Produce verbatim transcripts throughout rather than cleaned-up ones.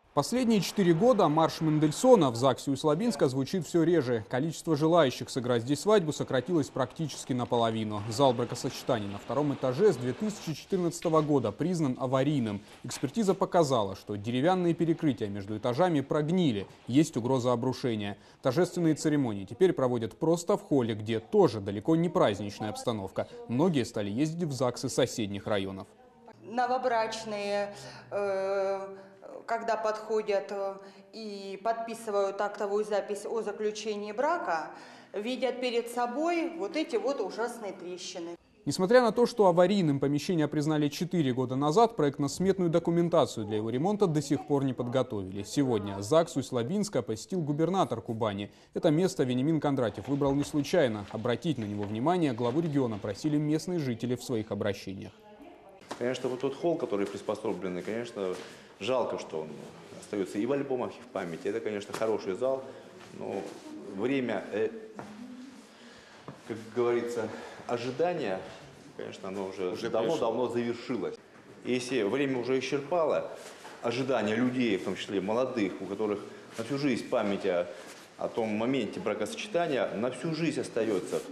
Последние четыре года марш Мендельсона в ЗАГСе Усть-Лабинска звучит все реже. Количество желающих сыграть здесь свадьбу сократилось практически наполовину. Зал бракосочетаний на втором этаже с две тысячи четырнадцатого года признан аварийным. Экспертиза показала, что деревянные перекрытия между этажами прогнили, есть угроза обрушения. Торжественные церемонии теперь проводят просто в холле, где тоже далеко не праздничная обстановка. Многие стали ездить в ЗАГСы соседних районов. Новобрачные, э когда подходят и подписывают актовую запись о заключении брака, видят перед собой вот эти вот ужасные трещины. Несмотря на то, что аварийным помещение признали четыре года назад, проектно-сметную документацию для его ремонта до сих пор не подготовили. Сегодня ЗАГС Усть-Лабинска посетил губернатор Кубани. Это место Вениамин Кондратьев выбрал не случайно. Обратить на него внимание главу региона просили местные жители в своих обращениях. Конечно, вот тот холл, который приспособленный, конечно, жалко, что он остается и в альбомах, и в памяти. Это, конечно, хороший зал, но время, э, как говорится, ожидания, конечно, оно уже давно-давно завершилось. Если время уже исчерпало, ожидания людей, в том числе молодых, у которых на всю жизнь память о, о том моменте бракосочетания, на всю жизнь остается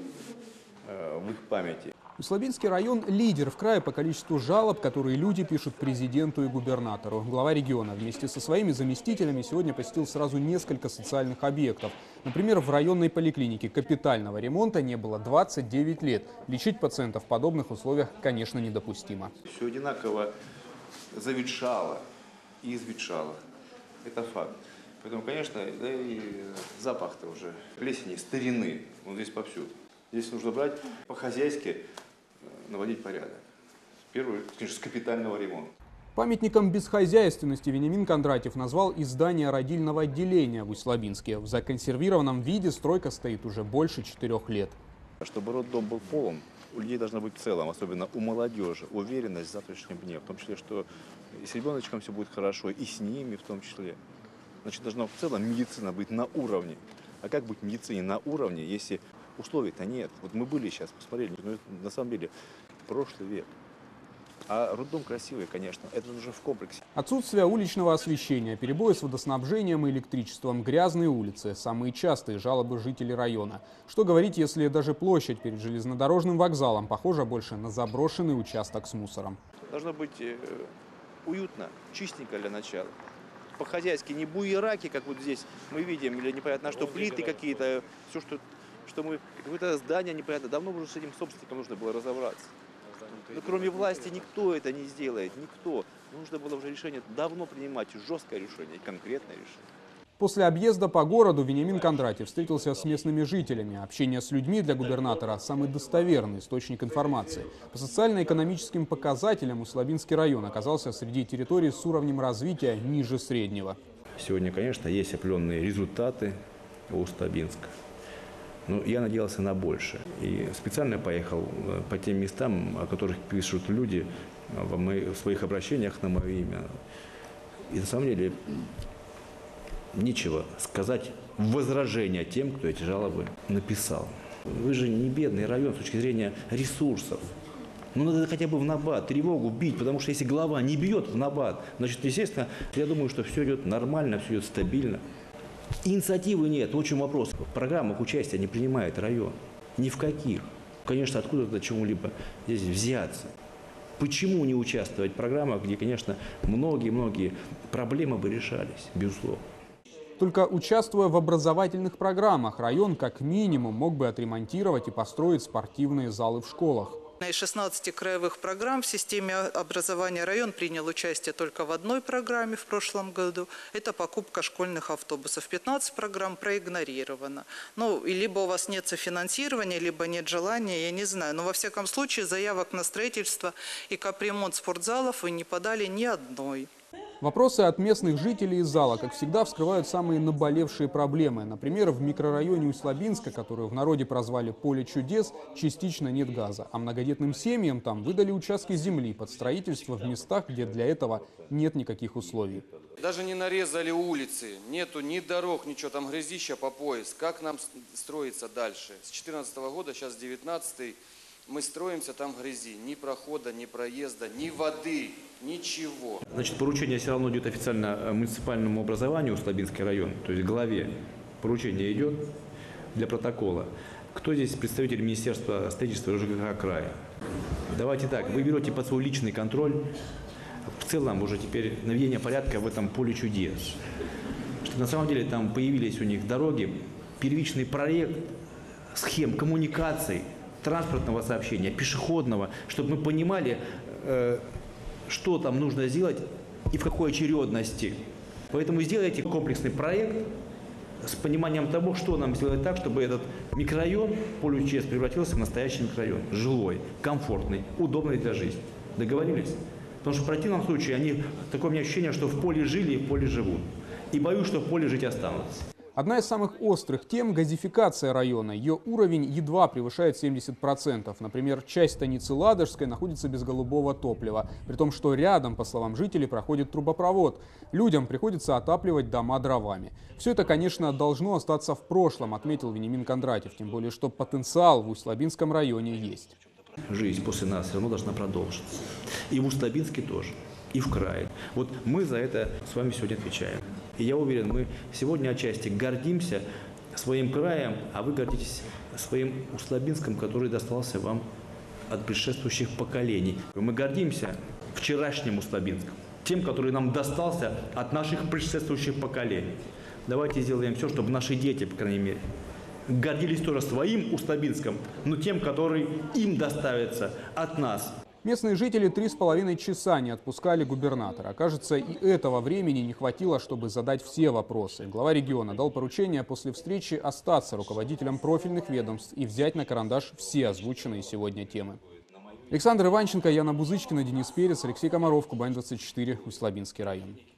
э, в их памяти. Усть-Лабинский район – лидер в крае по количеству жалоб, которые люди пишут президенту и губернатору. Глава региона вместе со своими заместителями сегодня посетил сразу несколько социальных объектов. Например, в районной поликлинике капитального ремонта не было двадцать девять лет. Лечить пациентов в подобных условиях, конечно, недопустимо. Все одинаково заветшало и изветшало. Это факт. Поэтому, конечно, да и запах-то уже плесени, старины, он здесь повсюду. Здесь нужно брать по-хозяйски, наводить порядок. Первый, конечно, с капитального ремонта. Памятником бесхозяйственности Вениамин Кондратьев назвал и здание родильного отделения в Усть-Лабинске. В законсервированном виде стройка стоит уже больше четырех лет. Чтобы роддом был полон, у людей должна быть в целом, особенно у молодежи, уверенность в завтрашнем дне. В том числе, что и с ребеночком все будет хорошо, и с ними в том числе. Значит, должна в целом медицина быть на уровне. А как быть медицине на уровне, если условий-то нет? Вот мы были сейчас, посмотрели, но это, на самом деле прошлый век. А роддом красивый, конечно, это уже в комплексе. Отсутствие уличного освещения, перебои с водоснабжением и электричеством, грязные улицы – самые частые жалобы жителей района. Что говорить, если даже площадь перед железнодорожным вокзалом похожа больше на заброшенный участок с мусором. Должно быть э, уютно, чистенько для начала. По-хозяйски, не буераки, как вот здесь мы видим, или непонятно что, плиты какие-то, все, что, что мы, какое-то здание непонятно. Давно уже с этим собственником нужно было разобраться. Но кроме власти никто это не сделает, никто. Нужно было уже решение давно принимать, жесткое решение и конкретное решение. После объезда по городу Вениамин Кондратьев встретился с местными жителями. Общение с людьми для губернатора – самый достоверный источник информации. По социально-экономическим показателям Усть-Лабинский район оказался среди территорий с уровнем развития ниже среднего. Сегодня, конечно, есть определенные результаты у Усть-Лабинска. Но я надеялся на больше. И специально поехал по тем местам, о которых пишут люди в своих обращениях на мое имя. И на самом деле нечего сказать в возражение тем, кто эти жалобы написал. Вы же не бедный район с точки зрения ресурсов. Ну, надо хотя бы в набат тревогу бить, потому что если глава не бьет в набат, значит, естественно, я думаю, что все идет нормально, все идет стабильно. Инициативы нет, в чем вопрос. В программах участия не принимает район. Ни в каких. Конечно, откуда-то чему-либо здесь взяться. Почему не участвовать в программах, где, конечно, многие-многие проблемы бы решались, безусловно. Только участвуя в образовательных программах, район как минимум мог бы отремонтировать и построить спортивные залы в школах. Из шестнадцати краевых программ в системе образования район принял участие только в одной программе в прошлом году. Это покупка школьных автобусов. пятнадцать программ проигнорировано. Ну, и либо у вас нет софинансирования, либо нет желания, я не знаю. Но во всяком случае заявок на строительство и капремонт спортзалов вы не подали ни одной. Вопросы от местных жителей из зала, как всегда, вскрывают самые наболевшие проблемы. Например, в микрорайоне Усть-Лабинска, которую в народе прозвали «Поле чудес», частично нет газа. А многодетным семьям там выдали участки земли под строительство в местах, где для этого нет никаких условий. Даже не нарезали улицы, нету ни дорог, ничего, там грязища по пояс. Как нам строиться дальше? С две тысячи четырнадцатого года, сейчас девятнадцатый, мы строимся там в грязи. Ни прохода, ни проезда, ни воды. Ничего. Значит, поручение все равно идет официально муниципальному образованию Усть-Лабинский район, то есть главе. Поручение идет для протокола. Кто здесь представитель Министерства строительства и ЖКХ края? Давайте так, вы берете под свой личный контроль в целом уже теперь наведение порядка в этом поле чудес. Что на самом деле там появились у них дороги, первичный проект схем коммуникаций, транспортного сообщения, пешеходного, чтобы мы понимали, э, что там нужно сделать и в какой очередности. Поэтому сделайте комплексный проект с пониманием того, что нам сделать так, чтобы этот микрорайон, поле ЧС, превратился в настоящий микрорайон. Жилой, комфортный, удобный для жизни. Договорились? Потому что в противном случае они, такое у меня ощущение, что в поле жили и в поле живут. И боюсь, что в поле жить останутся. Одна из самых острых тем – газификация района. Ее уровень едва превышает семьдесят процентов. Например, часть станицы Ладожской находится без голубого топлива. При том, что рядом, по словам жителей, проходит трубопровод. Людям приходится отапливать дома дровами. Все это, конечно, должно остаться в прошлом, отметил Вениамин Кондратьев. Тем более, что потенциал в Усть-Лабинском районе есть. Жизнь после нас все равно должна продолжиться. И в Усть-Лабинске тоже, и в крае. Вот мы за это с вами сегодня отвечаем. И я уверен, мы сегодня отчасти гордимся своим краем, а вы гордитесь своим Усть-Лабинском, который достался вам от предшествующих поколений. Мы гордимся вчерашним Усть-Лабинском, тем, который нам достался от наших предшествующих поколений. Давайте сделаем все, чтобы наши дети, по крайней мере, гордились тоже своим Усть-Лабинском, но тем, который им доставится от нас. Местные жители три с половиной часа не отпускали губернатора. Кажется, и этого времени не хватило, чтобы задать все вопросы. Глава региона дал поручение после встречи остаться руководителем профильных ведомств и взять на карандаш все озвученные сегодня темы. Александр Иванченко, Яна Бузычкина, Денис Перец, Алексей Комаров, Кубань двадцать четыре, Усть-Лабинский район.